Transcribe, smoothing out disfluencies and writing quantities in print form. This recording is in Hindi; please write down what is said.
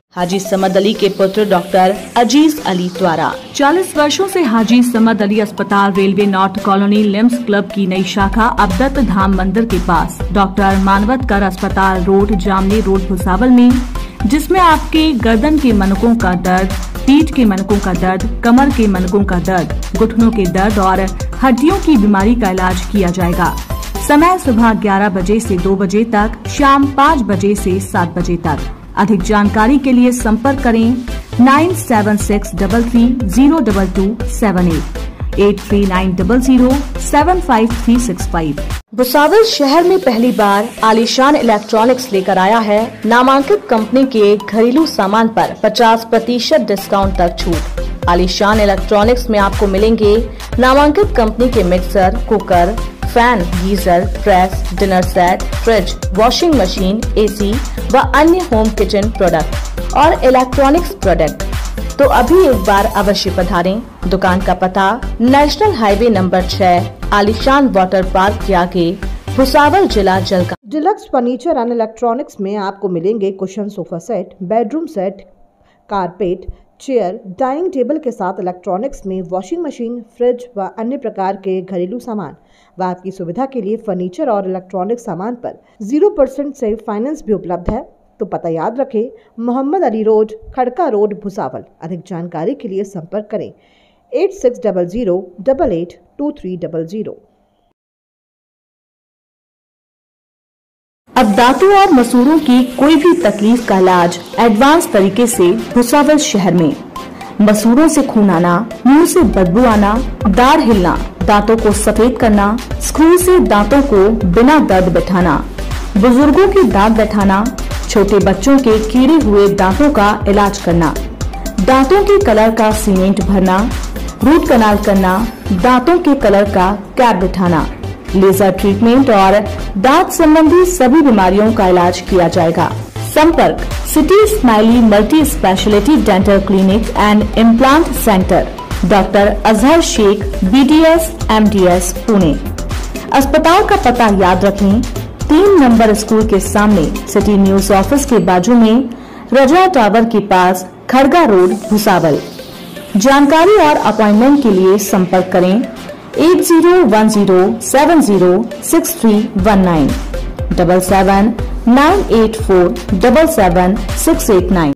हाजी समद अली के पुत्र डॉक्टर अजीज अली द्वारा 40 वर्षों से हाजी समद अली अस्पताल रेलवे नॉर्थ कॉलोनी लिम्स क्लब की नई शाखा अब्दत धाम मंदिर के पास डॉक्टर मानवतकर अस्पताल रोड जामनी रोड भुसावल में, जिसमें आपके गर्दन के मनकों का दर्द, पीठ के मनकों का दर्द, कमर के मनकों का दर्द, घुटनों के दर्द और हड्डियों की बीमारी का इलाज किया जाएगा। समय सुबह 11 बजे से 2 बजे तक, शाम 5 बजे से 7 बजे तक। अधिक जानकारी के लिए संपर्क करें 9763302278 8390075365। भुसावल शहर में पहली बार आलीशान इलेक्ट्रॉनिक्स लेकर आया है नामांकित कंपनी के घरेलू सामान पर 50% डिस्काउंट तक छूट। आलीशान इलेक्ट्रॉनिक्स में आपको मिलेंगे नामांकित कंपनी के mixer, cooker, fan, geyser, press, dinner set, fridge, washing machine, AC व अन्य होम किचन प्रोडक्ट और इलेक्ट्रॉनिक्स प्रोडक्ट। तो अभी एक बार अवश्य पधारें। दुकान का पता नेशनल हाईवे नंबर 6, आलीशान वाटर पार्क के आगे, भुसावल, जिला Jalgaon. Deluxe furniture and electronics में आपको मिलेंगे cushion sofa set, bedroom set, carpet, chair, dining table के साथ इलेक्ट्रॉनिक्स में वॉशिंग मशीन, फ्रिज व अन्य प्रकार के घरेलू सामान व आपकी सुविधा के लिए फर्नीचर और इलेक्ट्रॉनिक सामान पर 0% से फाइनेंस भी उपलब्ध है। तो पता याद रखें, मोहम्मद अली रोड, खड़का रोड, भुसावल। अधिक जानकारी के लिए संपर्क करें 8600882300। अब दांतों और मसूड़ों की कोई भी तकलीफ का इलाज एडवांस तरीके से भुसावल शहर में। मसूड़ों से खून आना, मुंह से बदबू आना, दाढ़ हिलना, दांतों को सफेद करना, स्क्रू से दांतों को बिना दर्द बैठाना, बुजुर्गों की दांत बैठाना, छोटे बच्चों के कीड़े हुए दांतों का इलाज करना, दांतों के कलर का सीमेंट भरना, रूट कनाल करना, दांतों के कलर का कैप बिठाना, लेजर ट्रीटमेंट और दांत संबंधी सभी बीमारियों का इलाज किया जाएगा। संपर्क city smiley multi speciality dental clinic and implant centre, doctor Azhar Shaikh, BDS MDS, Pune. अस्पताल का पता याद रखें, 3 नंबर स्कूल के सामने, सिटी न्यूज ऑफिस के बाजू में, रजा टावर के पास, खड़गा रोड, भुसावल। जानकारी और अपॉइंटमेंट के लिए संपर्क करें 8010706319 7798477689।